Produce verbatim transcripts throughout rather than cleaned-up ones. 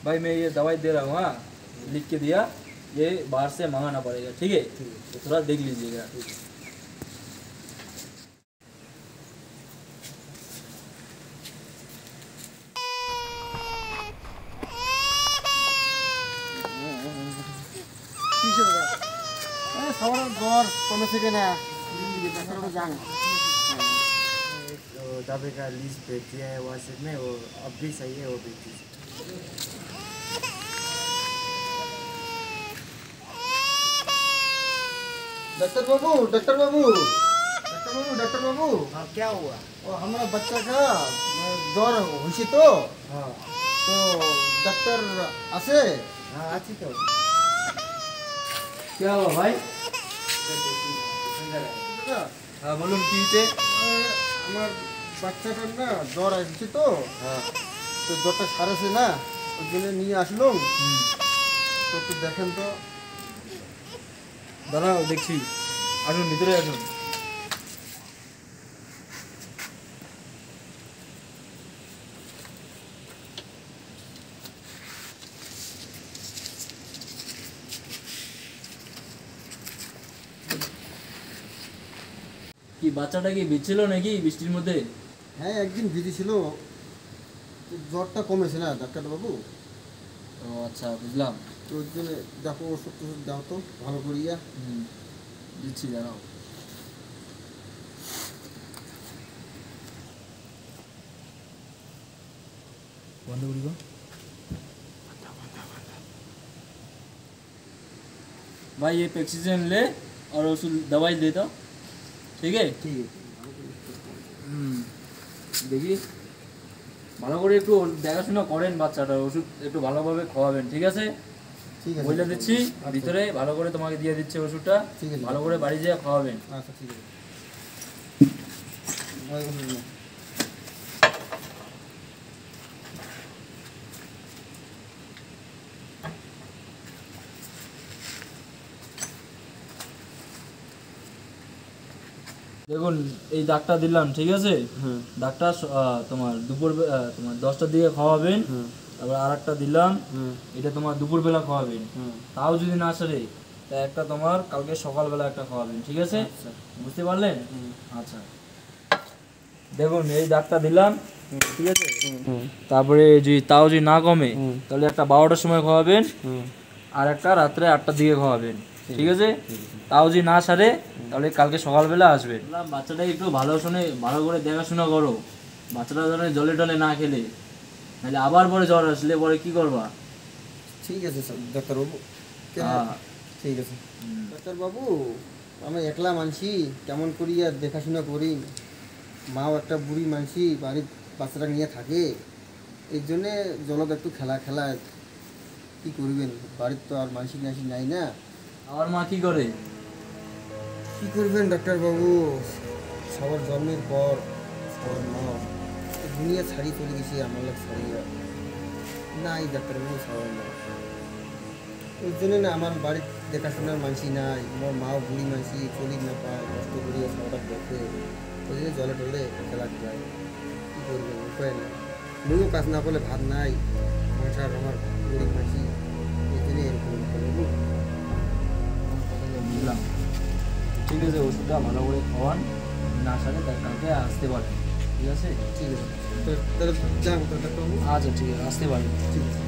भाई मैं ये दवाई दे रहा हूँ, हाँ लिख के दिया, ये बाहर से मंगाना पड़ेगा, ठीक है? तो थोड़ा देख लीजिएगा। दवाई का लिस्ट भेज दिया है व्हाट्सएप में, वो अब भी सही है, वो भेज दीजिए। डॉक्टर बाबू, डॉक्टर बाबू, डॉक्टर बाबू, डॉक्टर बाबू। हाँ क्या हुआ? वो हमारा बच्चा का ज्वर हुई तो हाँ तो डॉक्टर आसे। हाँ अच्छी तो क्या हुआ भाई? हाँ बोलून কি হয়েছে? আমার বাচ্চাটার না জ্বর আসছে তো হ্যাঁ তো জ্বরটা সারেছে না, ওই জন্য নিয়ে আসলাম। তো একটু দেখেন তো। দাঁড়াও দেখছি, আসুন ভিতরে আসুন। কি বাচ্চাটা কি ভিজছিল নাকি বৃষ্টির মধ্যে? হ্যাঁ একদিন ভিজি ছিল, তো জ্বরটা কমেছে না ডাক্তারবাবু। ও আচ্ছা বুঝলাম। তো ওই জন্য দেখো ওষুধ টষুধ দাও তো ভালো করিয়া। হুম দিচ্ছি, দাঁড়াও। বন্ধ করি গো। भाई ये पैक्सीजन ले और उस दवाई दे दो, ठीक है? ঠিক আছে। হুম দেখি ভালো করে একটু দেখাশোনা করেন বাচ্চাটার, ওষুধ একটু ভালোভাবে খাওয়াবেন, ঠিক আছে? ঠিক আছে বলে দিচ্ছি ভিতরে ভালো করে তোমাকে দিয়ে দিচ্ছে ওষুধটা, ঠিক আছে। ভালো করে বাড়ি যেয়ে খাওয়াবেন। আচ্ছা ঠিক আছে। ওই ওষুধ নাও। দেখুন এই ডাকটা দিলাম, ঠিক আছে? হুম ডাকটা আহ, তোমার দুপুর বে- আহ, তোমার দশটার দিকে খাওয়াবেন। হুম তারপর আর একটা দিলাম, হুম এটা তোমার দুপুরবেলা খাওয়াবেন। হুম। তাও যদি না সারে তা একটা তোমার কালকে সকালবেলা একটা খাওয়াবেন, ঠিক আছে? আচ্ছা। বুঝতে পারলেন? হুম। আচ্ছা দেখুন এই ডাকটা দিলাম, ঠিক আছে? হুম তারপরে যদি তাও যদি না কমে হুম। তাহলে একটা বারোটার সময় খাওয়াবেন, হুম। আর একটা রাত্রে আটটার দিকে খাওয়াবেন, ঠিক আছে? তাও যদি না সারে তাহলে কালকে সকালবেলা আসবেন। বাচ্চাটা একটু ভালো শুনে ভালো করে দেখাশোনা করো, বাচ্চাটা যেন জলে টলে না খেলে, নাহলে আবার পরে জ্বর আসলে পরে কি করবা? ঠিক আছে স্যার ডাক্তারবাবু। হ্যাঁ। ঠিক আছে ডাক্তারবাবু, আমি একলা মানসি কেমন করিয়া দেখাশোনা করি, মাও একটা বুড়ি মানসি, বাড়ির বাচ্চাটা নিয়ে থাকে, এই জন্যে জলত একটু খেলা খেলা কি করবেন, বাড়ির তো আর মানসিক নাসি নাই না। আমার মা কি করে? কি করবেন ডাক্তারবাবু, সবার জন্মের পর সবার মা দুনিয়া ছাড়ি চলে গেছে, আমার লোক ছাড়িয়া নাই ডাক্তারবাবু সবার মা। ওই জন্য না আমার বাড়ির দেখাশোনার মানসি নাই, আমার মাও বুড়ি মানসি, চলিক না পায়, কষ্ট করিয়া সবাটা দেখে, ওই জন্য জলে টলে খেলা খেলায়। কী করবেন, উপায় নাই, মুইও কাজ না করলে ভাত নাই, সংসার আমার গরিব মানসি, এই জন্য এরকম ডাক্তারবাবু। বুঝলাম, ঠিক আছে ওষুধটা ভালো করে খাওয়ান, না সারে তার কালকে আসতে পারেন, ঠিক আছে? ঠিক আছে তো- তাহলে যান তো ডাক্তারবাবু। আচ্ছা ঠিক আছে আসতে পারেন। ঠিক আছে।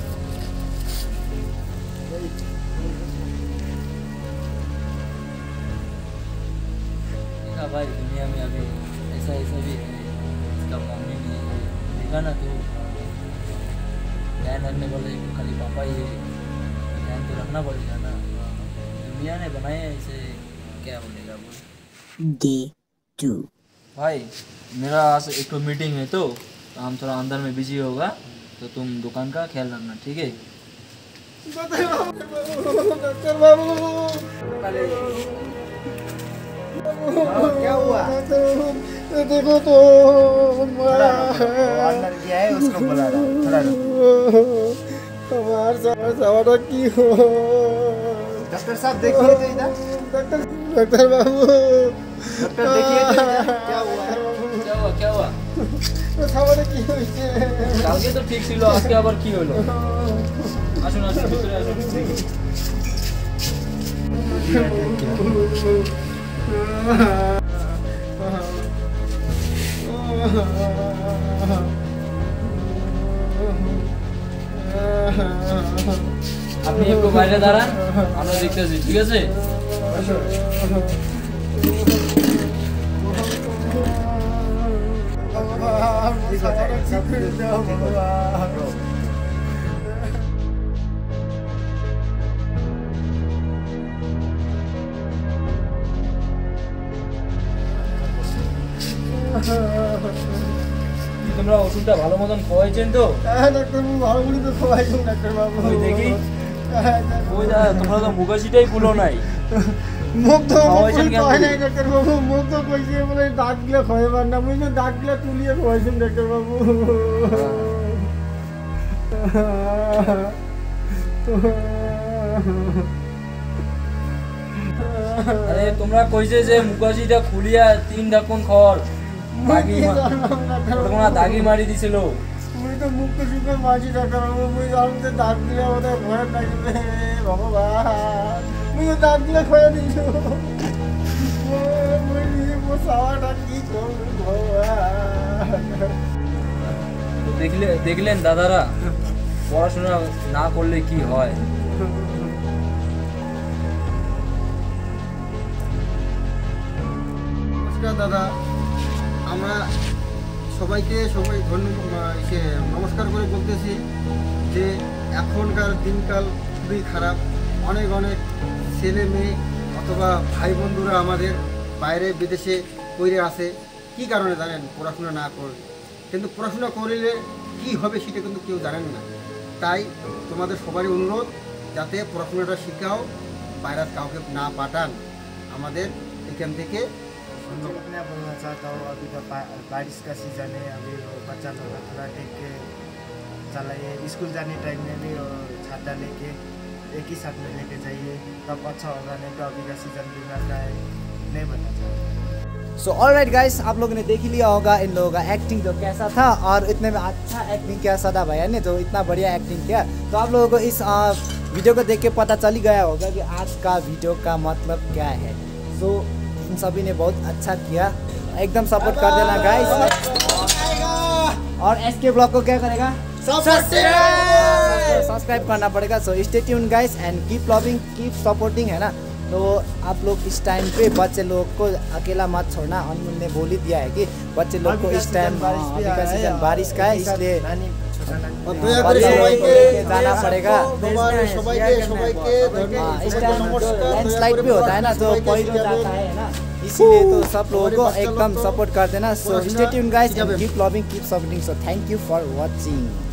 देखा भाई दुनिया में अभी ऐसा ऐसा भी है, इसका मम्मी भी है, देखा ना तू, ध्यान रखने वाले खाली पापा ही है, ध्यान तो रखना पड़ेगा ना, दुनिया ने बनाया है इसे, क्या बोलेगा बोल। डे टू भाई मेरा आज एक तो मीटिंग है, तो हम थोड़ा अंदर में बिजी होगा, तो तुम दुकान का ख्याल रखना, ठीक है? ডাক্তারবাবু क्या हुआ? देखो तो अंदर गया है, उसको बुला रहा हूँ, थोड़ा रुको। हमार सवाटा की हो डॉक्टर साहब देखिए तो इधर, डॉक्टर डॉक्टर बाबू डॉक्टर देखिए तो इधर, क्या हुआ है? क्या हुआ क्या हुआ? সাবারে কি হয়েছে? কালকে তো ঠিক ছিল, আজকে আবার কি হলো? আসুন আসুন ভিতরে আসুন দেখি। আপনি একটু বাইরে দাঁড়ান, আমরা দেখতেছি, ঠিক আছে? তোমরা ওষুধটা ভালো মতন খাওয়াইছেন তো? হ্যাঁ ডাক্তারবাবু, ভালো করে তো খাওয়াইছেন ডাক্তারবাবু। ওই দেখি, ওই দা তোমরা তো মুখাশিটাই খুলো নাই। মুখ তো খাওয়াইছেন কেন? হয় নাই ডাক্তারবাবু, মুখ তো কইছে বলে দাঁতগুলো খাওয়াইবার না, মুই তো দাঁতগুলো তুলিয়ে খাওয়াইছেন ডাক্তারবাবু। আরে তোমরা কইছে যে মুখাশিটা খুলিয়া তিন ঢাকুন খড় দাগি মা- দাগি মারি দিছিল। মুই তো মুখ তো শুকে মাঝি ডাক্তারবাবু, মুই জানতে দাঁতগুলো আমাদের ভয় লাগবে ভগবান, মুই তো দাঁতগুলো খাওয়া দিল। মুই নিজে মোর সাওয়াটা কি করবো ভগবান। তো দেখলে দেখলেন দাদারা, পড়াশোনা না করলে কি হয়। নমস্কার দাদা, আমরা সবাইকে সবাই ধন্যবাদ ইসে নমস্কার করে বলতেছি যে এখনকার দিনকাল খুবই খারাপ। অনেক অনেক ছেলে মেয়ে অথবা ভাই বন্ধুরা আমাদের বাইরে বিদেশে কইরে আসে। কি কারণে জানেন? পড়াশোনা না করে। কিন্তু পড়াশোনা করলে কি হবে সেটা কিন্তু কেউ জানেন না। তাই তোমাদের সবারই অনুরোধ, যাতে পড়াশোনাটা শিখাও, বাইরে কাউকে না পাঠান আমাদের এখান থেকে। मैं बोलना चाहता हूँ, अभी तो बा- बारिश का सीज़न है, अभी वो बच्चा लोग का थोड़ा देख के चलाइए। स्कूल जाने टाइम में भी वो छाता लेके एक ही साथ में लेके जाइए, तब अच्छा होगा। नहीं तो अभी का सीज़न बिगड़ रहा है, नहीं बनना चाहिए। सो ऑलराइट गाइस, आप लोगों ने देख ही लिया होगा इन लोगों का एक्टिंग जो कैसा था, और इतने में अच्छा एक्टिंग किया सदा भैया ने, जो इतना बढ़िया एक्टिंग किया। तो आप लोगों को इस आ, वीडियो को देख के पता चल ही गया होगा कि आज का वीडियो का मतलब क्या है। सो इन सभी ने बहुत अच्छा किया, एकदम सपोर्ट कर देना गाइस। और एसके ब्लॉग को क्या करेगा? सब्सक्राइब करना पड़ेगा। So stay tune guys and keep loving, keep supporting, है ना। तो आप लोग इस टाइम पे बच्चे लोग को अकेला मत छोड़ना। अनमोल ने बोल ही दिया है कि बच्चे लोग को इस टाइम सीजन बारिश का है, इसलिए जाना पड़ेगा। इस टाइम लैंडस्लाइड भी होता है ना, तो पहले जाता है ना, इसीलिए तो सब लोगों को एकदम सपोर्ट कर देना। So stay tune guys and keep loving, keep supporting. So thank you for watching.